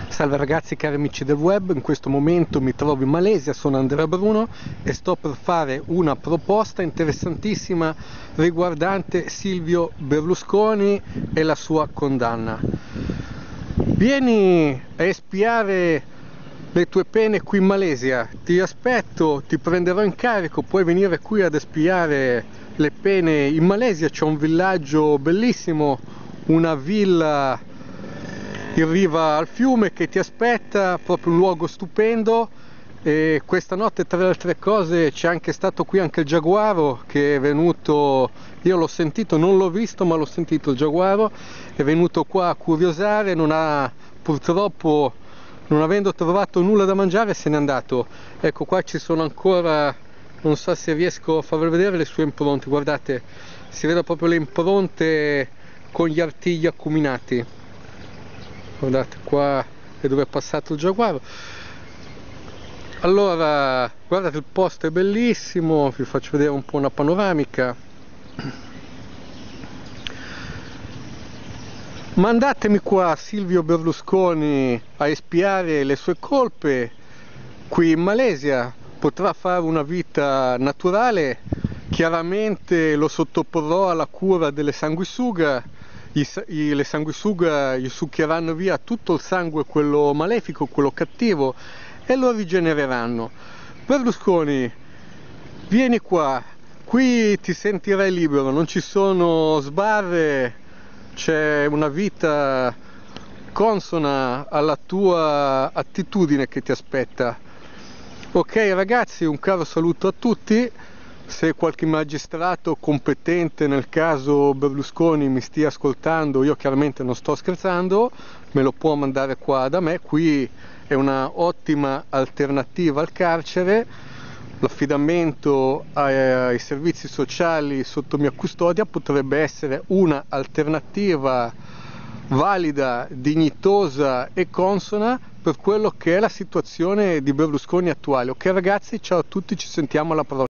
Salve ragazzi, cari amici del web, in questo momento mi trovo in Malesia, sono Andrea Bruno e sto per fare una proposta interessantissima riguardante Silvio Berlusconi e la sua condanna. Vieni a espiare le tue pene qui in Malesia, ti aspetto, ti prenderò in carico, puoi venire qui ad espiare le pene in Malesia. C'è un villaggio bellissimo, una villa in riva al fiume che ti aspetta, proprio un luogo stupendo. E questa notte, tra le altre cose, c'è anche stato qui anche il giaguaro che è venuto, io l'ho sentito, non l'ho visto ma l'ho sentito, il giaguaro è venuto qua a curiosare, purtroppo non avendo trovato nulla da mangiare se n'è andato. Ecco, qua ci sono ancora, non so se riesco a farvi vedere le sue impronte, guardate, si vedono proprio le impronte con gli artigli acuminati. Guardate, qua è dove è passato il giaguaro. Allora, guardate, il posto è bellissimo, vi faccio vedere un po' una panoramica. Mandatemi qua Silvio Berlusconi a espiare le sue colpe qui in Malesia, potrà fare una vita naturale, chiaramente lo sottoporrò alla cura delle sanguisuga. Le sanguisuga gli succhieranno via tutto il sangue, quello malefico, quello cattivo, e lo rigenereranno. Berlusconi, vieni qua, qui ti sentirai libero, non ci sono sbarre, c'è una vita consona alla tua attitudine che ti aspetta. Ok ragazzi, un caro saluto a tutti. Se qualche magistrato competente nel caso Berlusconi mi stia ascoltando, io chiaramente non sto scherzando, me lo può mandare qua da me. Qui è una ottima alternativa al carcere, l'affidamento ai servizi sociali sotto mia custodia potrebbe essere una alternativa valida, dignitosa e consona per quello che è la situazione di Berlusconi attuale. Ok ragazzi, ciao a tutti, ci sentiamo alla prossima.